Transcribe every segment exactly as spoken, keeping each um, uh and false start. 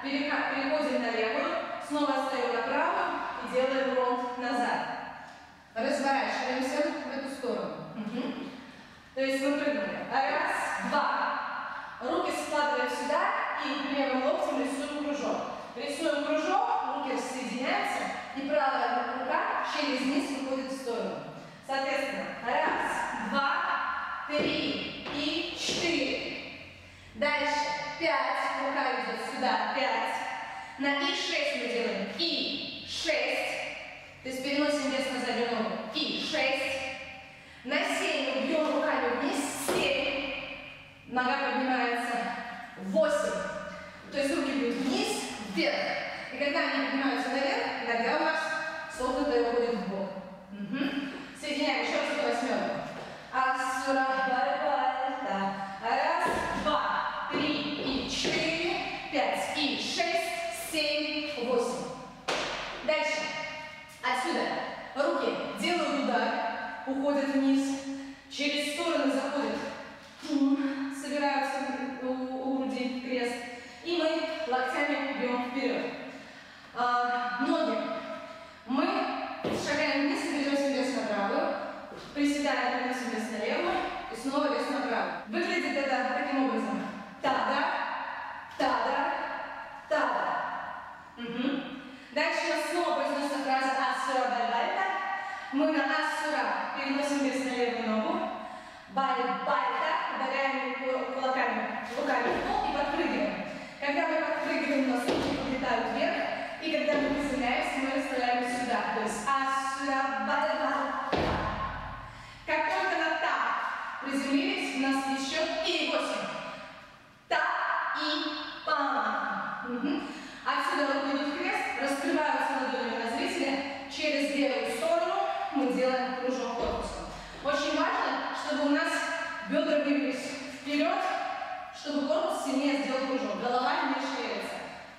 Переходим на левую, снова встаем на правую и делаем ронд назад. Разворачиваемся в эту сторону. Угу. То есть мы прыгнули. Раз, два. Руки складываем сюда и левым локтем рисуем кружок. Рисуем кружок, руки рассоединяются, и правая рука через низ выходит в сторону. Соответственно, раз, два, три и четыре. Дальше пять, рука идет сюда, пять. На и шесть мы делаем и шесть. То есть переносим вес на заднюю ногу. И шесть. На семь мы бьем руками вниз, семь. Нога поднимается, восемь. То есть руки бьют вниз, вверх. И когда они поднимаются наверх, нога у нас согнутая уходит в бок. Угу. Соединяем еще раз эту восьмерку. Асура, бальбальта. Раз, два, три и четыре, пять и шесть, семь, восемь. Дальше. Отсюда руки делают удар, уходят вниз, через стороны заходят, собираются у, у груди крест, и мы локтями бьем вперед. А, ноги. Мы шагаем вниз, берем вес на правую, приседаем, переносим вес на левую, и снова вес на правую. Выглядит это таким образом. Тада, тада, тада. Угу. Дальше у нас снова произносится фраза асура бальбальта. Мы на асура переносим вес на левую ногу. Бальбальта, ударяем кулаками, руками в пол и подпрыгиваем. Когда мы подпрыгиваем, у нас руки подлетают вверх. И когда мы приземляемся, мы расставляем сюда. То есть асура бальбальта. Как только на та приземлились, у нас есть счет и восемь. Та и па. Угу. Отсюда руки идут в крест, раскрываются ладонями на зрителя, через левую сторону мы делаем кружок корпусом. Очень важно, чтобы у нас бедра двигались вперед, чтобы корпус сильнее сделал кружок. Голова не шевелится.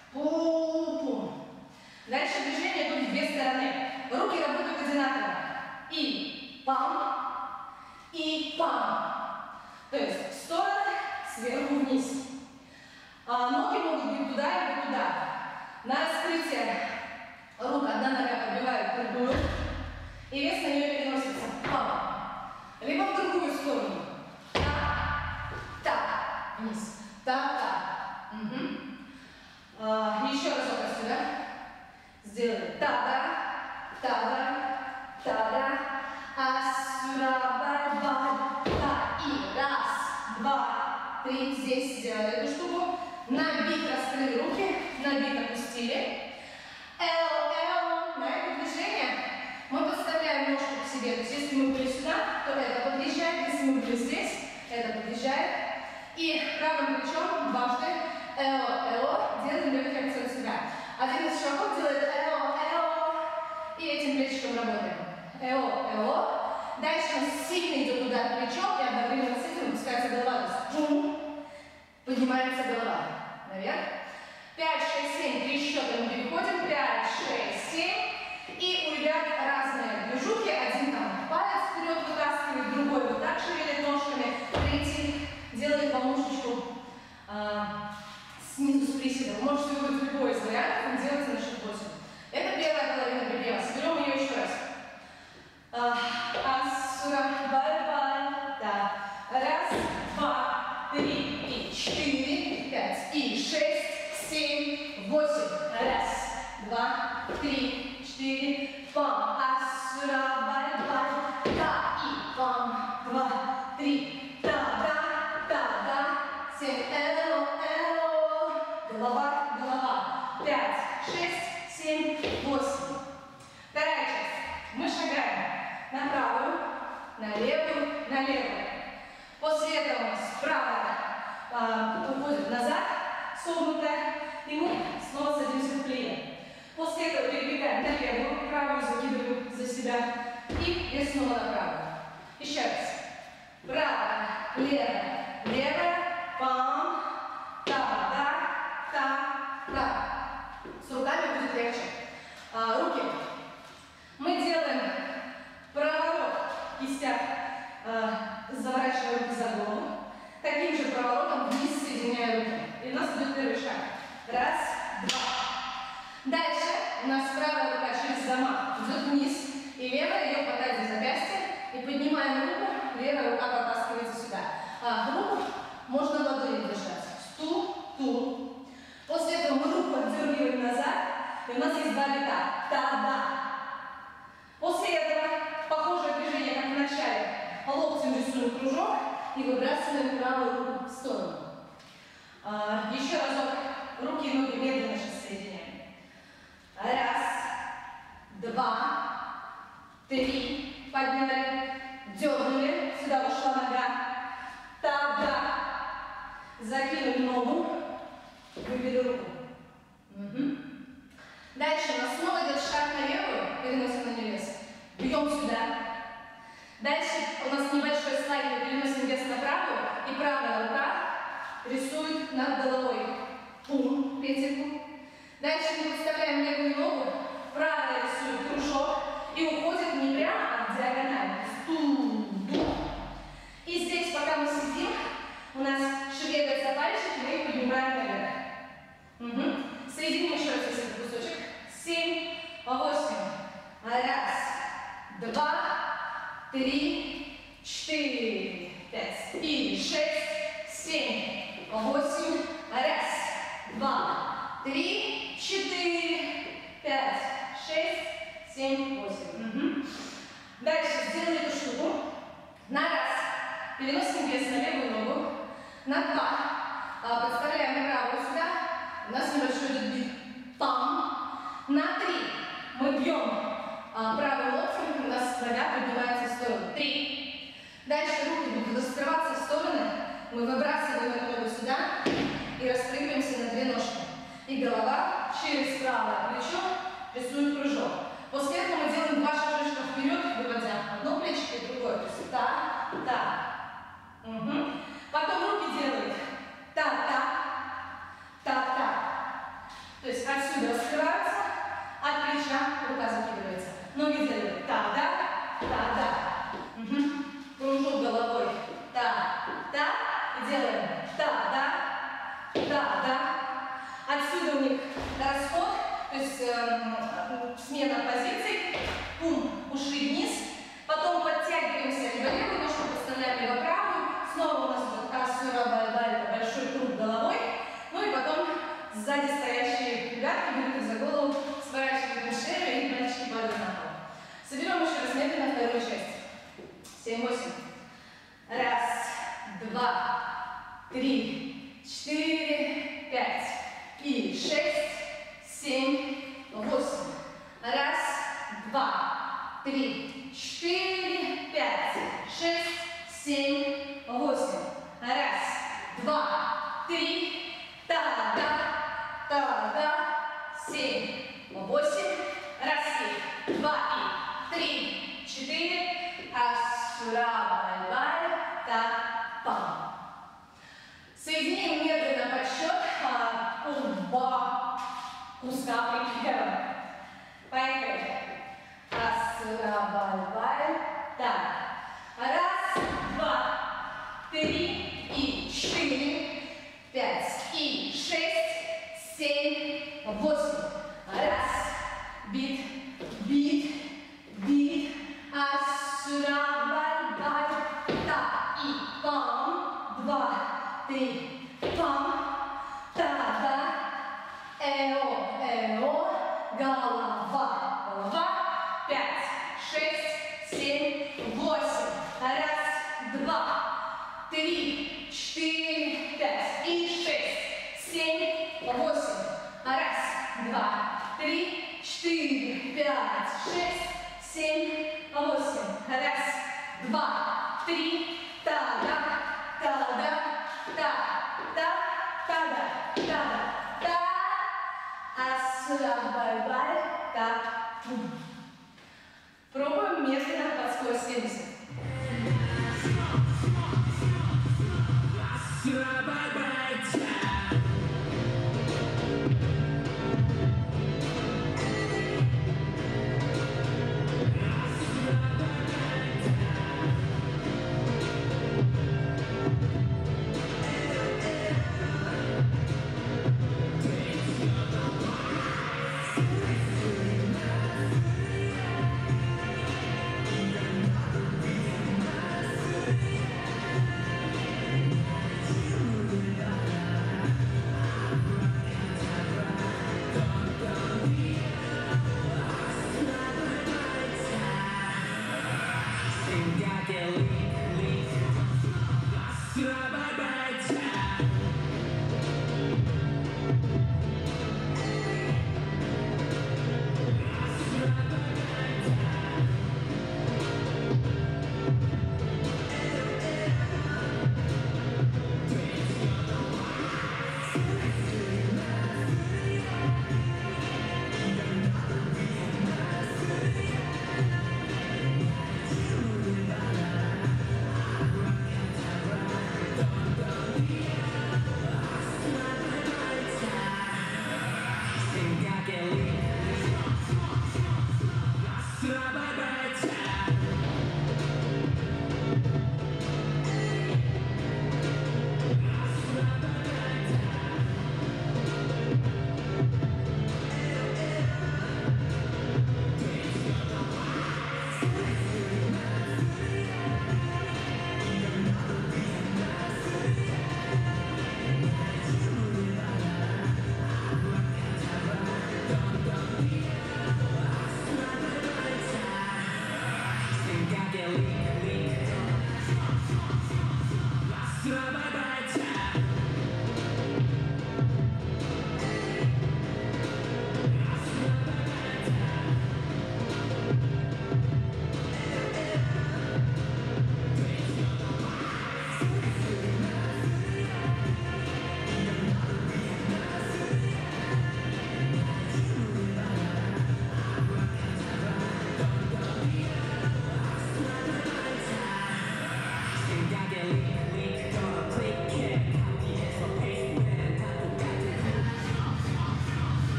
Пу-пу. Дальше движение будет в две стороны. Руки работают одинаково. И пам, и пам. То есть в стороны, сверху вниз. А ноги могут быть туда и туда. На раскрытие рук одна нога пробивает другую, и вес на нее переносится. Пам. Либо в другую сторону. Та, та, вниз. Та, та. Угу. А, еще разок отсюда. Сделаем. Та-да, та-да, та-да. Асура, бай-бай, та. И раз, два, три. Здесь сделали эту штуку. На бит раскрыли руки, на бит опустили. Эл, эл. На это движение мы подставляем ножку к себе. То есть если мы были сюда, то это подъезжает. Если мы были здесь, это подъезжает. И правым плечом дважды эл, эл. Делаем легкий акцент сюда. Один из шагов делает эл, эл. И этим плечиком работаем. Эл, эл. Дальше у нас сильно идет удар плечом, и одновременно с этим опускается голова. Поднимается голова. Наверх. пять, шесть, семь. Три счета мы переходим. пять, шесть, семь. И у ребят разные движухи. Один там палец вперед вытаскивает, другой вот так шевелит ножками. Третий делает волнушечку э, снизу с приседом. Можете выбрать любой из вариантов, он делается на счет восемь. Это первая половина припева. Соберем ее еще раз. Асура, бай-бай. Раз, два, три и четыре, пять и шесть, семь, восемь. Раз, два, три, четыре, пам. Асура, бай-бай. Та и пам. Два, три. Та-да, та-да. Семь. Эло, эло. Голова, голова. Пять, шесть, семь, восемь. Вторая часть. Мы шагаем на правую, на левую, на левую. После этого у нас правая а, уходит назад, согнутая, и мы снова садимся в плие. После этого перебегаем на левую, правую закидываем за себя и вес снова на правую. Еще раз. Правая, левая, левая, пам, та, да, та, та. С руками будет легче. А, руки. Мы делаем проворот кистях, а, заворачиваем руки за голову. Таким же проворотом вниз соединяя руки. И у нас будет первый шаг. Раз, И у нас есть два вита. Та-да. После этого похожее движение, как в начале. Локтем рисуем кружок и выбрасываем правую руку в сторону. А, еще разок. Руки и ноги медленно сейчас соединяем. Раз, два, три. Подняли, дернули. Сюда ушла нога. Та-да. Закинули ногу. Вывели руку. Угу. Дальше у нас снова идет шаг на левую. Переносим на нее вес. Бьем сюда. Дальше у нас небольшой слайд. Мы переносим вес на правую. И правая рука рисует над головой пум, петельку. Дальше мы подставляем левую ногу. Правая рисует кружок. И уходит не прямо, а в диагональ. Ту-ду. И здесь, пока мы сидим, у нас шевелятся пальчики, мы их поднимаем наверх. Угу. Соединим еще раз этот кусочек. Семь, восемь. Раз, два, три, четыре, пять. И шесть, семь, восемь. Раз, два, три, четыре, пять, шесть, семь, восемь. Угу. Дальше сделаем эту штуку. На раз. Переносим вес на левую ногу. На два. Подставляем правую сюда. У нас небольшой идет бит. Пам. На три. Мы бьем правый локтем. У нас нога поднимается в сторону. Три. Дальше руки будут раскрываться в стороны. Мы выбрасываем эту ногу сюда. И распрыгиваемся на две ножки. И голова через правое плечо рисует кружок. После этого мы делаем два шажочка вперед, выводя одно плечико и другое. То есть та, та. Угу. Потом руки делают та-та, та-та. То есть отсюда раскрываются, от плеча рука закидывается. Ноги делают та-да, та-да. Угу. Кружок головой та-та. И делаем та-да, та-да. Отсюда у них расход, то есть э, смена позиций. Пум, ушли вниз. Потом подтягиваемся либо левую ножку, подставляем либо правую. Снова у нас будет асура-бай-бай, большой круг головой. Ну и потом сзади стоящие пятки берут за голову, сворачиваем шею и мальчики падают на пол. Соберем еще раз медленно вторую часть. Семь, восемь. Раз, два, три, четыре, пять. И шесть, семь, восемь. Раз, два, три, четыре, пять, шесть, семь, восемь. Раз, два, три, та-да, та-да, семь, восемь. Раз, и два, и три, четыре. Асура-бай-бай, та-пам. Соединим медленно подсчет. Оба куска припеваем. Поехали. Асура-бай-бай. Так. Раз, два, три и четыре, пять и шесть, семь, восемь. Раз. Бит, бит, бит. Асура-бай-бай. Так. И пам. Два, три, пам. Та-да. Эо, эо. Голова, голова. Пять, шесть, семь, восемь. Раз, два, три, четыре, пять и шесть, семь, восемь. Раз, два, три, четыре, пять, шесть, семь, восемь. Раз, два, три. Та-да, та-да, та-да, та-да, та-да, та. Асура-бай-бай, та. Пробуем медленно под скорость семьдесят.